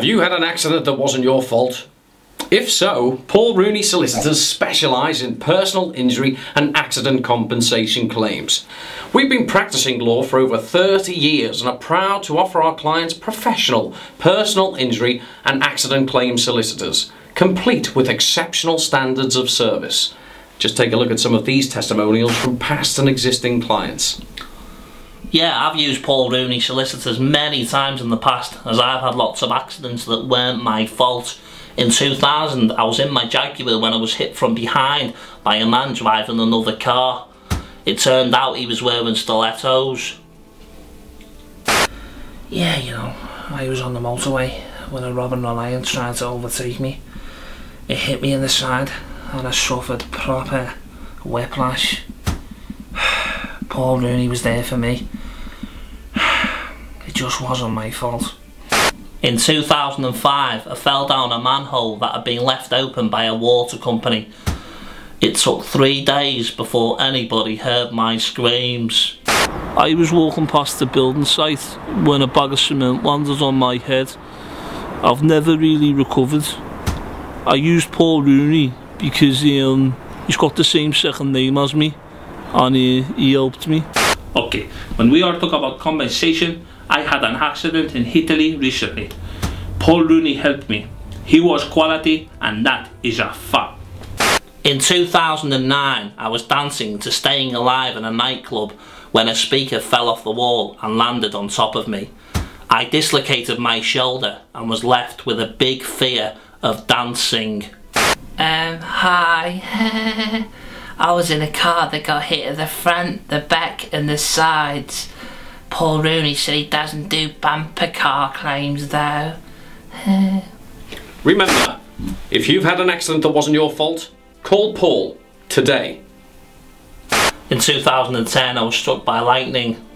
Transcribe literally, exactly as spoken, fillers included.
Have you had an accident that wasn't your fault? If so, Paul Rooney Solicitors specialise in personal injury and accident compensation claims. We've been practising law for over thirty years and are proud to offer our clients professional personal injury and accident claim solicitors, complete with exceptional standards of service. Just take a look at some of these testimonials from past and existing clients. Yeah, I've used Paul Rooney Solicitors many times in the past, as I've had lots of accidents that weren't my fault. In two thousand, I was in my Jaguar when I was hit from behind by a man driving another car. It turned out he was wearing stilettos. Yeah, you know, I was on the motorway when a Robin Reliant tried to overtake me. It hit me in the side and I suffered proper whiplash. Paul Rooney was there for me. It just wasn't my fault. In two thousand five, I fell down a manhole that had been left open by a water company. It took three days before anybody heard my screams. I was walking past the building site when a bag of cement landed on my head. I've never really recovered. I used Paul Rooney because he, um, he's got the same second name as me, and he, he helped me. Okay, when we are talking about compensation, I had an accident in Italy recently. Paul Rooney helped me. He was quality, and that is a fact. In two thousand nine, I was dancing to Staying Alive in a nightclub when a speaker fell off the wall and landed on top of me. I dislocated my shoulder and was left with a big fear of dancing. Um, hi. I was in a car that got hit at the front, the back and the sides. Paul Rooney said he doesn't do bumper car claims though. Remember, if you've had an accident that wasn't your fault, call Paul today. In two thousand ten, I was struck by lightning